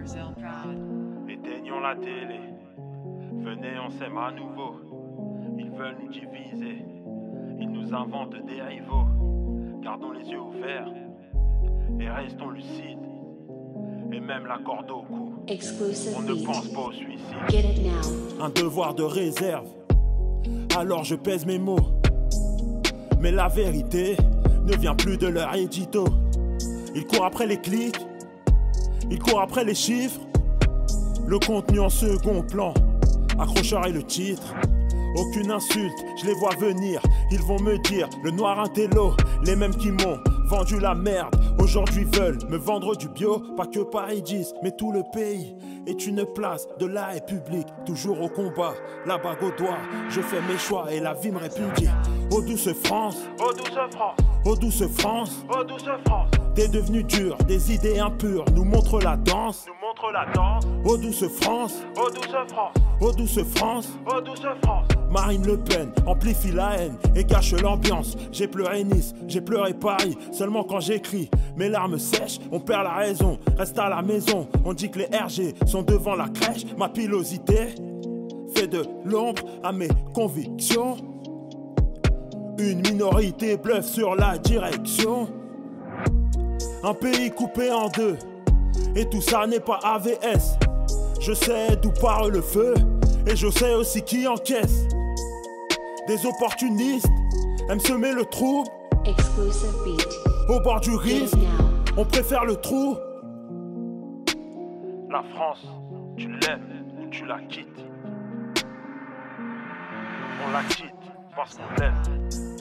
Brazil proud. Éteignons la télé, venez on s'aime à nouveau. Ils veulent nous diviser, ils nous inventent des rivaux. Gardons les yeux ouverts et restons lucides. Et même la corde au cou, on ne pense pas au suicide. Get it now. Un devoir de réserve, alors je pèse mes mots. Mais la vérité ne vient plus de leur édito. Ils courent après les clics, ils courent après les chiffres. Le contenu en second plan, accrocheur et le titre. Aucune insulte, je les vois venir. Ils vont me dire, le noir intello. Les mêmes qui m'ont vendu la merde, aujourd'hui veulent me vendre du bio. Pas que Paris 10, mais tout le pays est une place de la République. Toujours au combat, la bague au doigt. Je fais mes choix et la vie me répudie. Ô douce France, Ô douce France, ô douce France, ô douce France, t'es devenu dur, des idées impures nous montrent la danse. nous montre la danse. Ô douce France, Ô douce France, ô douce France, ô douce France. Marine Le Pen amplifie la haine et cache l'ambiance. J'ai pleuré Nice, j'ai pleuré Paris, seulement quand j'écris. Mes larmes sèchent, on perd la raison, reste à la maison. On dit que les RG sont devant la crèche. Ma pilosité fait de l'ombre à mes convictions. Une minorité bluffe sur la direction. Un pays coupé en deux, et tout ça n'est pas AVS. Je sais d'où part le feu, et je sais aussi qui encaisse. Des opportunistes aiment semer le trouble. Exclusive beat. Au bord du Get risque, it now. on préfère le trou. La France, tu l'aimes ou tu la quittes. On la quitte parce qu'on l'aime.